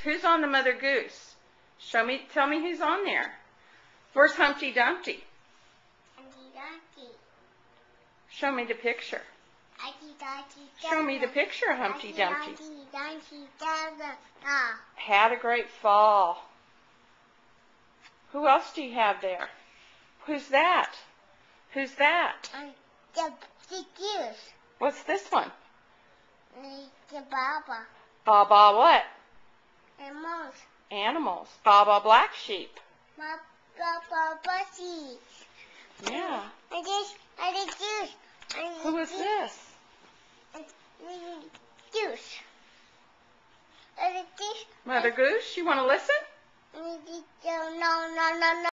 Who's on the Mother Goose? Tell me who's on there. Where's Humpty Dumpty? Humpty Dumpty. Show me the picture. Humpty Dumpty. Show me the picture of Humpty Dumpty. Humpty Dumpty. Had a great fall. Who else do you have there? Who's that? Who's that? The goose. What's this one? The Baba. Baba what? Animals. Animals. Baba Black Sheep. Baba Bushy. Yeah. And the goose. Who is this? Goose. Mother Goose, you want to listen? No.